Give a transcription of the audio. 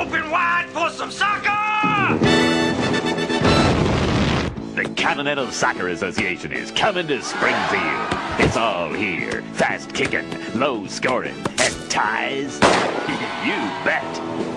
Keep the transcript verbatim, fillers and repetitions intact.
open wide for some soccer! The Continental Soccer Association is coming to Springfield. It's all here. Fast kicking, low scoring, and ties? You bet.